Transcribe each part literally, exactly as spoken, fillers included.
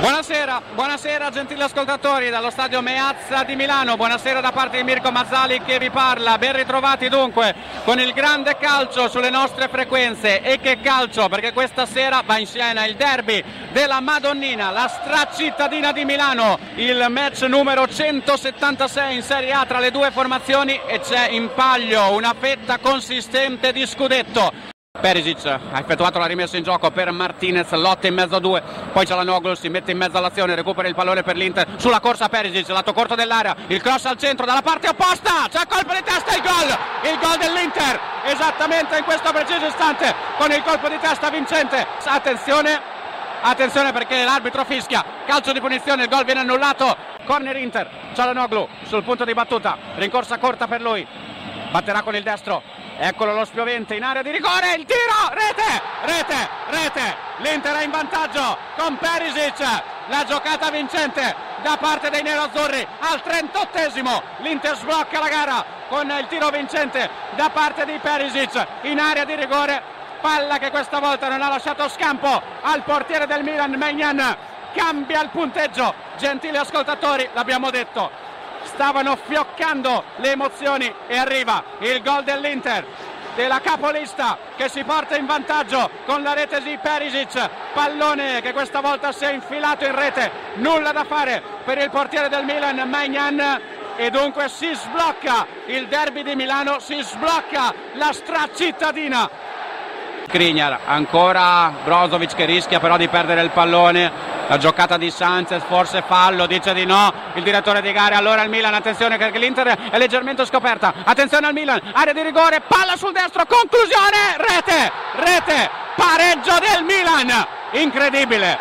Buonasera, buonasera gentili ascoltatori dallo stadio Meazza di Milano, buonasera da parte di Mirko Mazzali che vi parla, ben ritrovati dunque con il grande calcio sulle nostre frequenze. E che calcio, perché questa sera va in scena il derby della Madonnina, la stracittadina di Milano, il match numero centosettantasei in Serie A tra le due formazioni e c'è in palio una fetta consistente di scudetto. Perisic ha effettuato la rimessa in gioco per Martinez, lotta in mezzo a due, poi Çalhanoğlu si mette in mezzo all'azione, recupera il pallone per l'Inter, sulla corsa Perisic, lato corto dell'area, il cross al centro dalla parte opposta, c'è colpo di testa, il gol, il gol dell'Inter, esattamente in questo preciso istante, con il colpo di testa vincente. Attenzione, attenzione perché l'arbitro fischia, calcio di punizione, il gol viene annullato, corner Inter, Çalhanoğlu sul punto di battuta, rincorsa corta per lui, batterà con il destro. Eccolo lo spiovente in area di rigore, il tiro, rete, rete, rete, l'Inter è in vantaggio con Perisic, la giocata vincente da parte dei neroazzurri al trentottesimo, l'Inter sblocca la gara con il tiro vincente da parte di Perisic in area di rigore, palla che questa volta non ha lasciato scampo al portiere del Milan, Maignan, cambia il punteggio, gentili ascoltatori, l'abbiamo detto. Stavano fioccando le emozioni e arriva il gol dell'Inter, della capolista che si porta in vantaggio con la rete di Perisic, pallone che questa volta si è infilato in rete, nulla da fare per il portiere del Milan, Maignan, e dunque si sblocca il derby di Milano, si sblocca la stracittadina. Skriniar, ancora Brozovic che rischia però di perdere il pallone, la giocata di Sanchez, forse fallo, dice di no il direttore di gara, allora il Milan, attenzione perché l'Inter è leggermente scoperta, attenzione al Milan, area di rigore, palla sul destro, conclusione, rete, rete, pareggio del Milan, incredibile,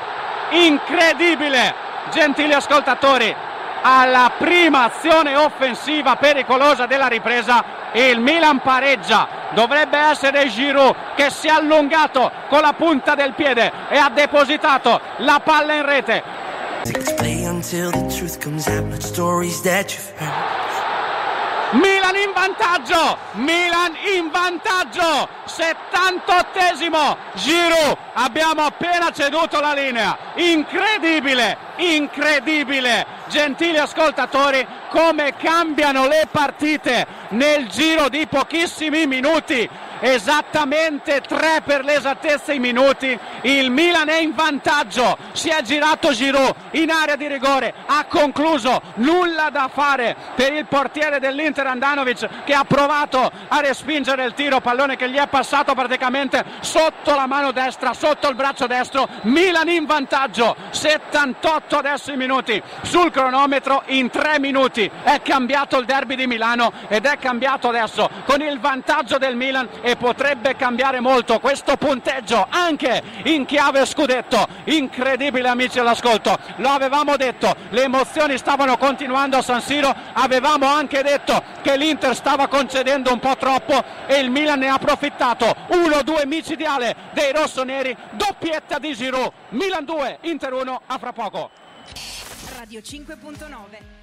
incredibile, gentili ascoltatori, alla prima azione offensiva pericolosa della ripresa il Milan pareggia, dovrebbe essere Giroud che si è allungato con la punta del piede e ha depositato la palla in rete. Milan in vantaggio, Milan in vantaggio, settantottesimo, Giroud, abbiamo appena ceduto la linea, incredibile, incredibile, gentili ascoltatori, come cambiano le partite nel giro di pochissimi minuti, esattamente tre per l'esattezza i minuti, il Milan è in vantaggio, si è girato Giroud in area di rigore, ha concluso, nulla da fare per il portiere dell'Inter Handanovic che ha provato a respingere il tiro, pallone che gli è passato praticamente sotto la mano destra, sotto il braccio destro, Milan in vantaggio, settantotto adesso i minuti sul cronometro, in tre minuti è cambiato il derby di Milano ed è cambiato adesso con il vantaggio del Milan e potrebbe cambiare molto questo punteggio anche in chiave scudetto. Incredibile amici all'ascolto, lo avevamo detto, le emozioni stavano continuando a San Siro, avevamo anche detto che l'Inter stava concedendo un po' troppo e il Milan ne ha approfittato, uno due micidiale dei rossoneri, doppietta di Giroud, Milan due, Inter uno, a fra poco. Radio cinque punto nove